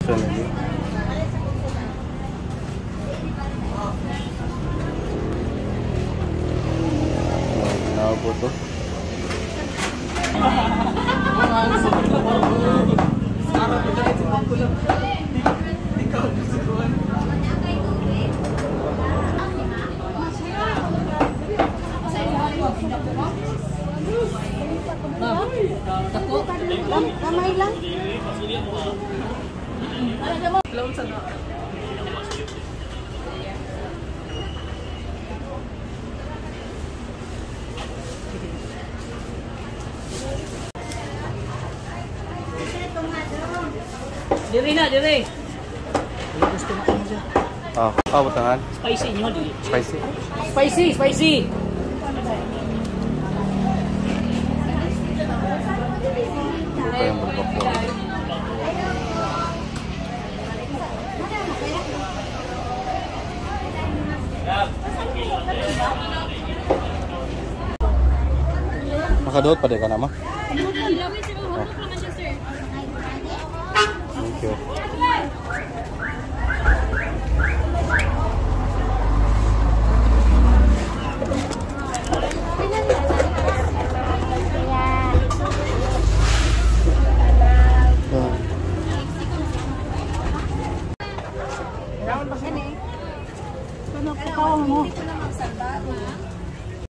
Saan na yun? Nakapot to. Kamay lang. Diri na, diri. Gusto na kamo dyan. Butangan. Spicy nyo, diri. Spicy. Spicy, spicy. Ito yung bulbok ko. Makadot pa din ka naman. Thank you.